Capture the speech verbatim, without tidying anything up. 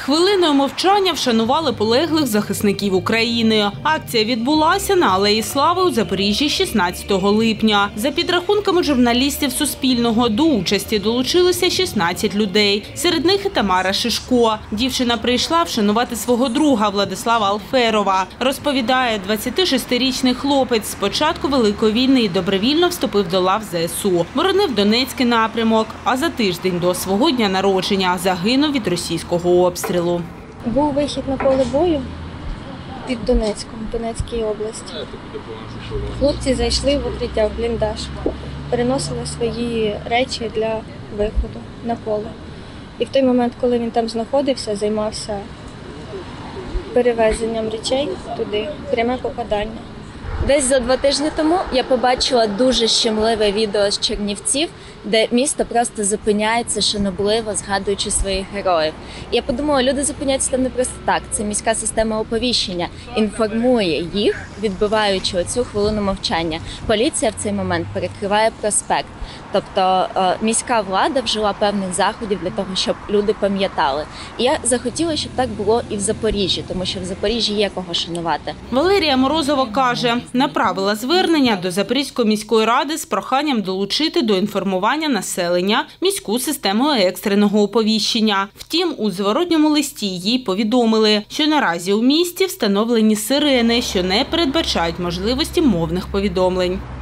Хвилиною мовчання вшанували полеглих захисників України. Акція відбулася на Алеї Слави у Запоріжжі шістнадцятого липня. За підрахунками журналістів Суспільного, до участі долучилося шістнадцять людей. Серед них і Тамара Шишко. Дівчина прийшла вшанувати свого друга Владислава Алферова. Розповідає, двадцятишестирічний хлопець з початку Великої війни добровільно вступив до лав зе ес у. Боронив Донецький напрямок, а за тиждень до свого дня народження загинув від російського обстрілу. Був вихід на поле бою під Донецьком, Донецькій області. Хлопці зайшли в укриття, в бліндаж, переносили свої речі для виходу на поле. І в той момент, коли він там знаходився, займався перевезенням речей туди, пряме попадання. Десь за два тижні тому я побачила дуже щемливе відео з Чернівців, де місто просто зупиняється шанобливо, згадуючи своїх героїв. І я подумала, люди зупиняються там не просто так. Це міська система оповіщення інформує їх, відбиваючи оцю хвилину мовчання. Поліція в цей момент перекриває проспект. Тобто міська влада вжила певних заходів для того, щоб люди пам'ятали. І я захотіла, щоб так було і в Запоріжжі, тому що в Запоріжжі є кого шанувати. Валерія Морозова каже, направила звернення до Запорізької міської ради з проханням долучити до інформування населення міську систему екстреного оповіщення. Втім, у зворотньому листі їй повідомили, що наразі у місті встановлені сирени, що не передбачають можливості мовних повідомлень.